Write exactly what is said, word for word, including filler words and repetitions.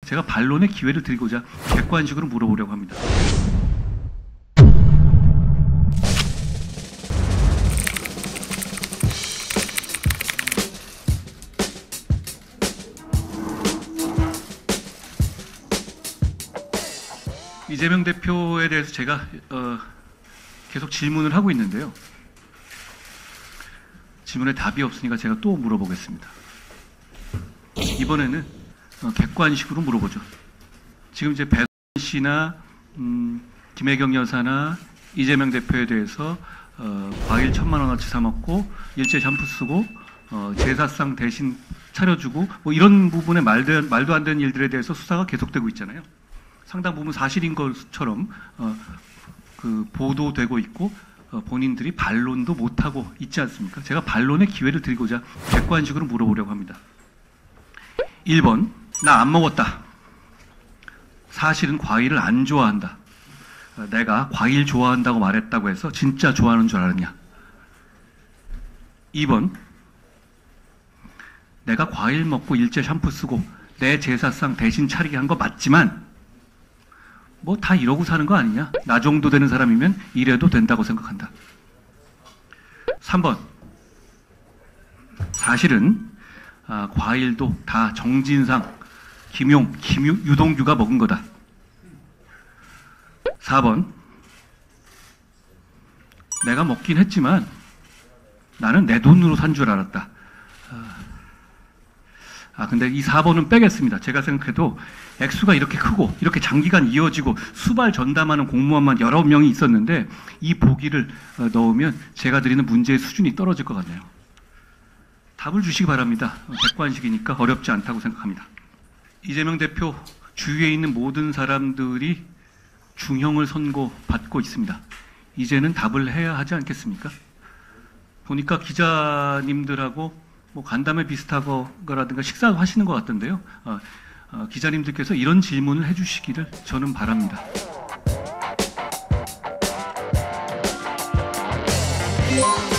제가 반론의 기회를 드리고자 객관식으로 물어보려고 합니다. 이재명 대표에 대해서 제가 어, 계속 질문을 하고 있는데요. 질문에 답이 없으니까 제가 또 물어보겠습니다. 이번에는 어, 객관식으로 물어보죠. 지금 이제 배수진 씨나 음, 김혜경 여사나 이재명 대표에 대해서 어, 과일 천만 원어치 사 먹고 일제 샴푸 쓰고 어, 제사상 대신 차려주고 뭐 이런 부분에 말도, 말도 안 되는 일들에 대해서 수사가 계속되고 있잖아요. 상당 부분 사실인 것처럼 어, 그 보도되고 있고 어, 본인들이 반론도 못하고 있지 않습니까? 제가 반론의 기회를 드리고자 객관식으로 물어보려고 합니다. 일 번, 나 안 먹었다. 사실은 과일을 안 좋아한다. 어, 내가 과일 좋아한다고 말했다고 해서 진짜 좋아하는 줄 알았냐? 이 번, 내가 과일 먹고 일제 샴푸 쓰고 내 제사상 대신 차리게 한 거 맞지만 뭐 다 이러고 사는 거 아니냐? 나 정도 되는 사람이면 이래도 된다고 생각한다. 삼 번, 사실은 아, 과일도 다 정진상, 김용, 김유, 유동규가 먹은 거다. 사 번, 내가 먹긴 했지만 나는 내 돈으로 산 줄 알았다. 아, 근데 이 사 번은 빼겠습니다. 제가 생각해도 액수가 이렇게 크고 이렇게 장기간 이어지고 수발 전담하는 공무원만 여러 명이 있었는데 이 보기를 어, 넣으면 제가 드리는 문제의 수준이 떨어질 것 같네요. 답을 주시기 바랍니다. 객관식이니까 어렵지 않다고 생각합니다. 이재명 대표 주위에 있는 모든 사람들이 중형을 선고받고 있습니다. 이제는 답을 해야 하지 않겠습니까? 보니까 기자님들하고 뭐 간담회 비슷하거라든가 식사하시는 것 같던데요. 어, 어, 기자님들께서 이런 질문을 해주시기를 저는 바랍니다. 네.